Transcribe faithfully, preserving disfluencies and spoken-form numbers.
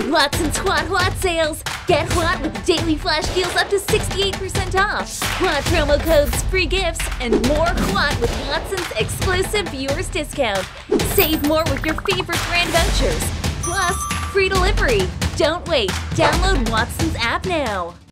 Watson's HUAT HUAT sales! Get HUAT with daily flash deals up to sixty-eight percent off. HUAT promo codes, free gifts, and more HUAT with Watson's exclusive viewers discount. Save more with your favorite brand vouchers. Plus, free delivery. Don't wait. Download Watson's app now.